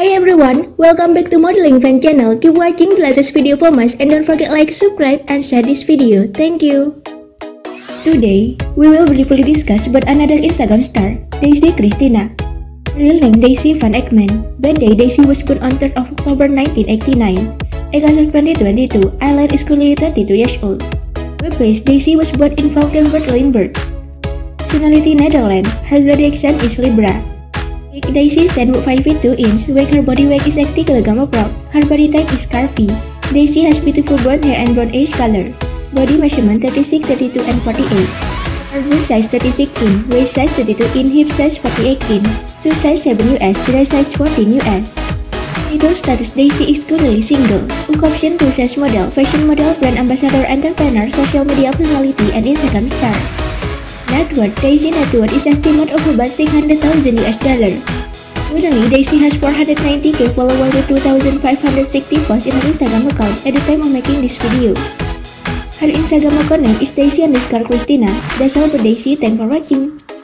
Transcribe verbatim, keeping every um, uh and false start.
Hi everyone, welcome back to Modeling Fan channel. Keep watching the latest video from us and don't forget like, subscribe, and share this video. Thank you. Today, we will briefly discuss about another Instagram star, Daisy Christina. Real name Daisy Van Ekman. Birthday Daisy was born on third of October nineteen eighty-nine. As of twenty twenty-two, Eileen is currently thirty-two years old. Birthplace Daisy was born in Valkenburg, Limburg. Nationality Netherlands. Her zodiac sign is Libra. Daisy stands five feet two inches, weight her body weight is eighty kilograms approx. Her body type is curvy. Daisy has beautiful blonde hair and brown age color. Body measurement thirty-six, thirty-two, and forty-eight. Her bust size thirty-six inches, waist size thirty-two inches, hip size forty-eight inches, shoe size seven U S, dress size fourteen U S. Marital status Daisy is currently single. Occupation to sales model, fashion model, brand ambassador, entrepreneur, social media personality, and Instagram star. Net worth Daisy net worth is estimated of about six hundred thousand U S dollar. Currently, Daisy has four hundred ninety K followers with two thousand five hundred sixty posts in her Instagram account at the time of making this video. Her Instagram account name is Daisy underscore Christina. That's all for Daisy. Thanks for watching.